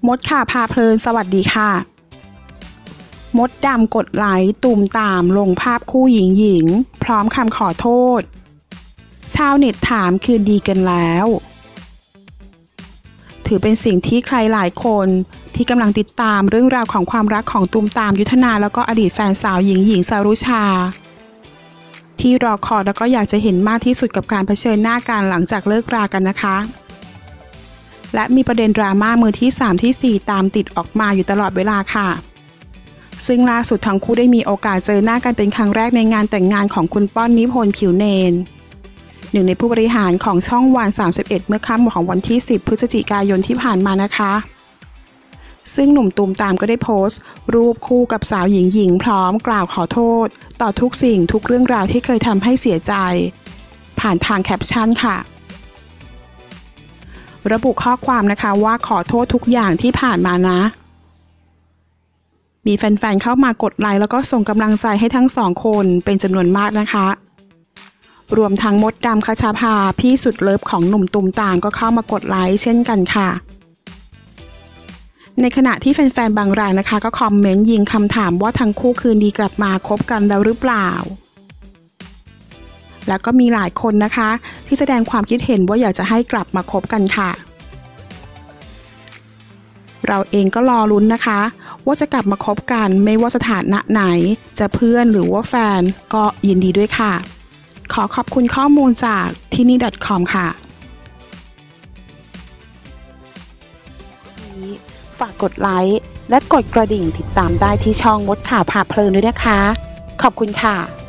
มดค่ะพาเพลินสวัสดีค่ะมดดำกดไลค์ตูมตามลงภาพคู่หญิงพร้อมคำขอโทษชาวเน็ตถามคืนดีกันแล้วถือเป็นสิ่งที่ใครหลายคนที่กำลังติดตามเรื่องราวของความรักของตูมตามยุทธนาแล้วก็อดีตแฟนสาวหญิงสารุชาที่รอคอยแล้วก็อยากจะเห็นมากที่สุดกับการเผชิญหน้ากันหลังจากเลิกรากันนะคะและมีประเด็นดราม่ามือที่3ที่4ตามติดออกมาอยู่ตลอดเวลาค่ะซึ่งล่าสุดทั้งคู่ได้มีโอกาสเจอหน้ากันเป็นครั้งแรกในงานแต่งงานของคุณป้อนนิพนธ์ผิวเนรหนึ่งในผู้บริหารของช่องวัน31เมื่อค่ำของวันที่10พฤศจิกายนที่ผ่านมานะคะซึ่งหนุ่มตูมตามก็ได้โพสต์รูปคู่กับสาวหญิงพร้อมกล่าวขอโทษต่อทุกสิ่งทุกเรื่องราวที่เคยทำให้เสียใจผ่านทางแคปชั่นค่ะระบุข้อความนะคะว่าขอโทษทุกอย่างที่ผ่านมานะมีแฟนๆเข้ามากดไลค์แล้วก็ส่งกำลังใจให้ทั้งสองคนเป็นจำนวนมากนะคะรวมทั้งมดดำคชาภาพี่สุดเลิฟของหนุ่มตูมตามก็เข้ามากดไลค์เช่นกันค่ะในขณะที่แฟนๆบางรายนะคะก็คอมเมนต์ยิงคำถามว่าทั้งคู่คืนดีกลับมาคบกันแล้วหรือเปล่าแล้วก็มีหลายคนนะคะที่แสดงความคิดเห็นว่าอยากจะให้กลับมาคบกันค่ะเราเองก็รอลุ้นนะคะว่าจะกลับมาคบกันไม่ว่าสถานะไหนจะเพื่อนหรือว่าแฟนก็ยินดีด้วยค่ะขอขอบคุณข้อมูลจากที่นี่ .com ค่ะฝากกดไลค์และกดกระดิ่งติดตามได้ที่ช่องมดข่าวพาเพลินด้วยนะคะขอบคุณค่ะ